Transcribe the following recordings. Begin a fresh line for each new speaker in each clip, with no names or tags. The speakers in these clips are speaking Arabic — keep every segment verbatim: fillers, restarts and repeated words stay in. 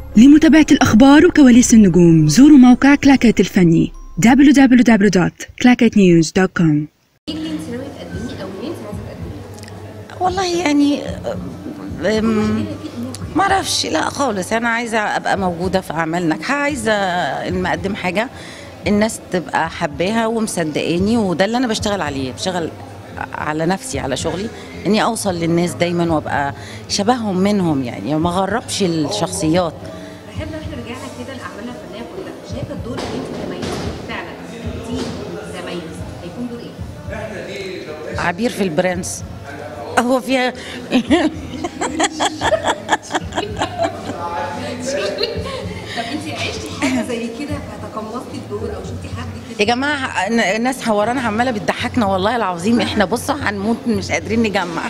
لمتابعة الأخبار وكواليس النجوم زوروا موقع كلاكيت الفني دبليو دبليو دبليو دوت كلاكيت نيوز دوت كوم.
ايه اللي انت ناويه تقدميه او مين انت عايزه تقدميه؟
والله يعني ما اعرفش، لا خالص. انا عايزه ابقى موجوده في اعمال ناجحه، عايزه ان اقدم حاجه الناس تبقى حباها ومصدقاني، وده اللي انا بشتغل عليه. بشتغل على نفسي، على شغلي، اني اوصل للناس دايما وابقى شبههم منهم، يعني ما اغربش الشخصيات.
بحب لو احنا رجعنا كده لاعمالنا الفنيه كلها، شايفه الدور اللي انت تميزتي فعلا دي تميز هيكون دور ايه؟
عبير في البرنس. هو فيها
طب انت عشتي حاجه زي كده فتقمصتي الدور او شفتي حد كده؟
يا جماعه الناس حورانا عماله بتضحكنا والله العظيم. احنا بصوا هنموت مش قادرين نجمع.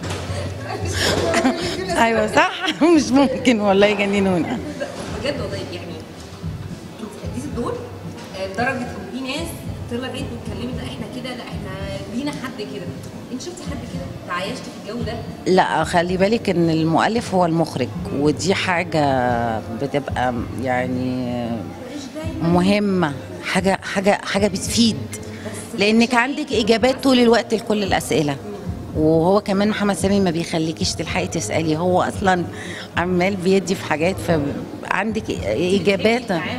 ايوه صح، مش ممكن والله يجننونا
بجد والله. يعني انت اديتي الدور لدرجه ان في ناس طلعت واتكلمت لا احنا كده، لا احنا لينا حد كده. انت شفتي حد كده تعايشتي في الجو ده؟
لا خلي بالك ان المؤلف هو المخرج، ودي حاجه بتبقى يعني مهمه، حاجه حاجه حاجه بتفيد، لانك عندك اجابات طول الوقت لكل الاسئله. وهو كمان محمد سامي ما بيخليكيش تلحقي تسالي، هو اصلا عمال بيدي في حاجات فعندك اجابات.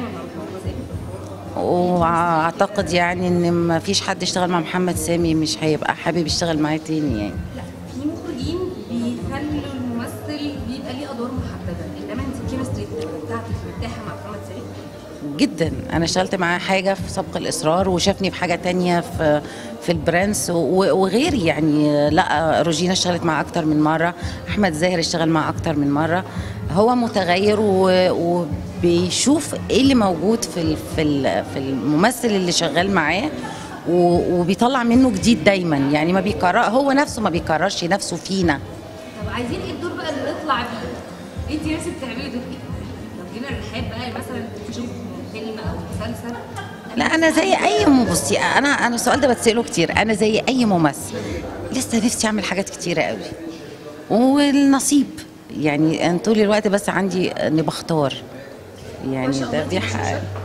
واعتقد يعني ان ما فيش حد اشتغل مع محمد سامي مش هيبقى حابب يشتغل معاه تاني يعني.
لا في مخرجين بيخلوا الممثل بيبقى ليه ادوار محدده، انما انت الكيمستري بتاعتك مرتاحه مع محمد سامي
جدا. انا اشتغلت معاه حاجه في سبق الاصرار، وشافني في حاجه تانية في في البرنس وغيري يعني. لا روجينا اشتغلت معاه اكتر من مره، احمد زاهر اشتغل معاه اكتر من مره. هو متغير وبيشوف ايه اللي موجود في في في الممثل اللي شغال معاه، وبيطلع منه جديد دايما، يعني ما بيكرر هو نفسه، ما بيكررش نفسه فينا.
طب عايزين ايه الدور بقى اللي نطلع بيه؟ انت نفسك تعملي دور ايه؟ لو جينا الرحاب بقى مثلا تشوف فيلم او مسلسل.
لا انا زي اي بصي، انا انا السؤال ده بتساله كتير. انا زي اي ممثل لسه نفسي اعمل حاجات كتيره قوي، والنصيب يعني. انا طول الوقت بس عندي اني بختار، يعني ده دي حقيقة.